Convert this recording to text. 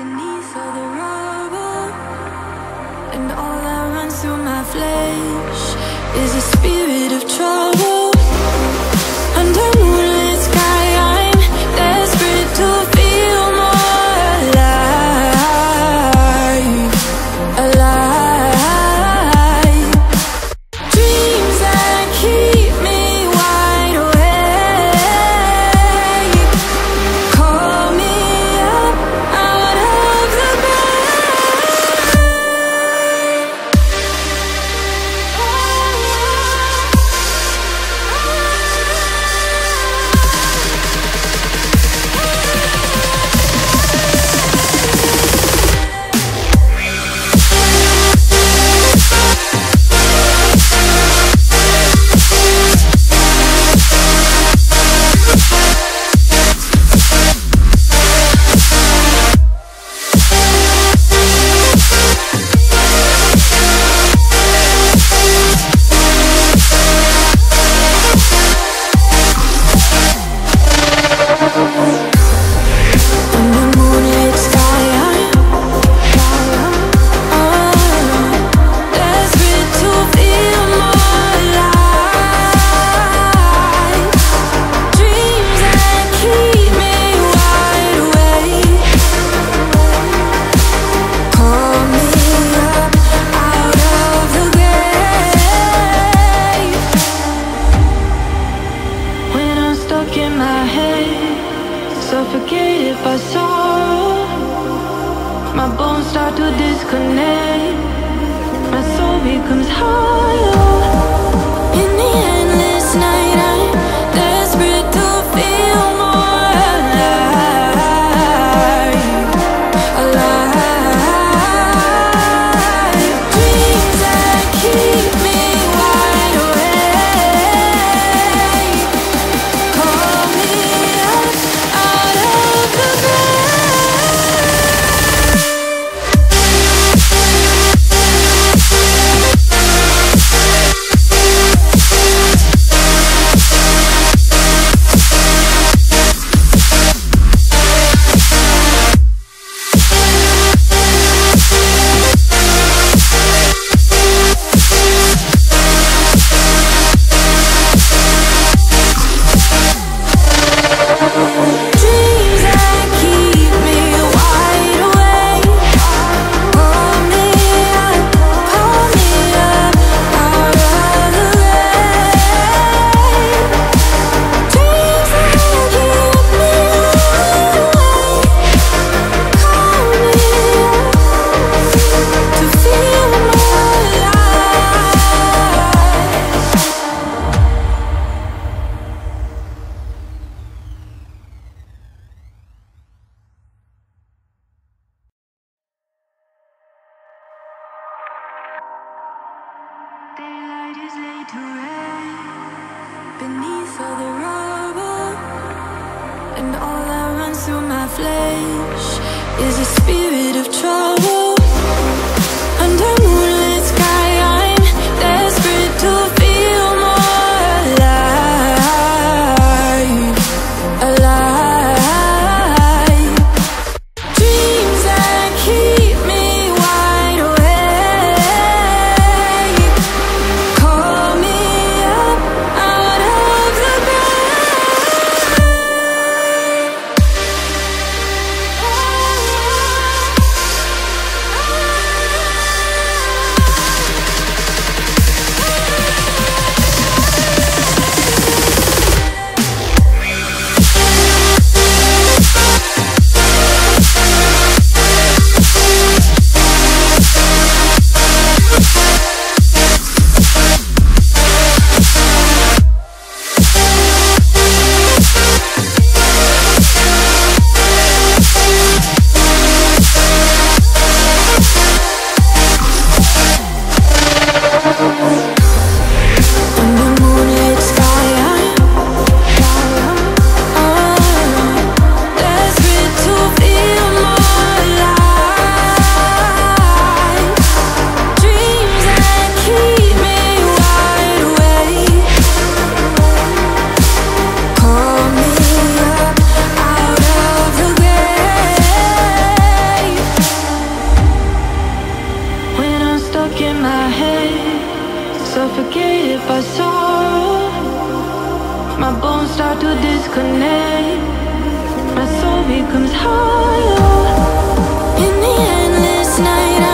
beneath all the rubble, and all that runs through my flesh is a spirit of trouble. Under moonlit sky, I'm desperate to feel more alive, alive. Dreams that keep me wide awake, call me up out of the suffocated by sorrow. My bones start to disconnect, my soul becomes hollow. In the endless night, I'm desperate to feel more alive, alive. Dreams that keep me wide awake, call me up out of the daylight is laid to rest beneath all the rubble, and all that runs through my flesh is a spirit of trouble. Under moonlit sky, I'm desperate to feel more alive, alive. Dreams that keep me wide awake, call me up out of the bed. my bones start to disconnect. My soul becomes hollow. In the endless night